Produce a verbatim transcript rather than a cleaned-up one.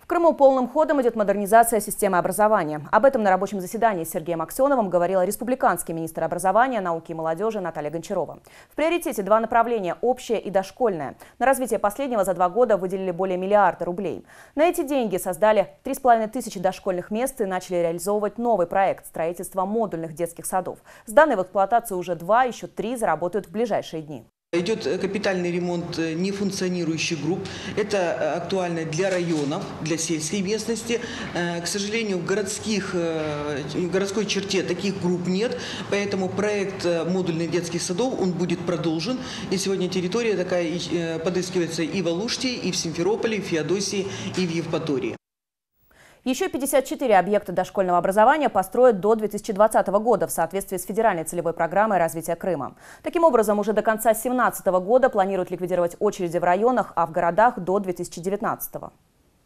В Крыму полным ходом идет модернизация системы образования. Об этом на рабочем заседании с Сергеем Аксеновым говорила республиканский министр образования, науки и молодежи Наталья Гончарова. В приоритете два направления – общее и дошкольное. На развитие последнего за два года выделили более миллиарда рублей. На эти деньги создали три с половиной тысячи дошкольных мест и начали реализовывать новый проект строительства модульных детских садов. Сданные в эксплуатацию уже два, еще три заработают в ближайшие дни. Идет капитальный ремонт нефункционирующих групп. Это актуально для районов, для сельской местности. К сожалению, в, городских, в городской черте таких групп нет, поэтому проект модульных детских садов он будет продолжен. И сегодня территория такая подыскивается и в Алуште, и в Симферополе, и в Феодосии, и в Евпатории. Еще пятьдесят четыре объекта дошкольного образования построят до две тысячи двадцатого года в соответствии с федеральной целевой программой развития Крыма. Таким образом, уже до конца две тысячи семнадцатого года планируют ликвидировать очереди в районах, а в городах до две тысячи девятнадцатого.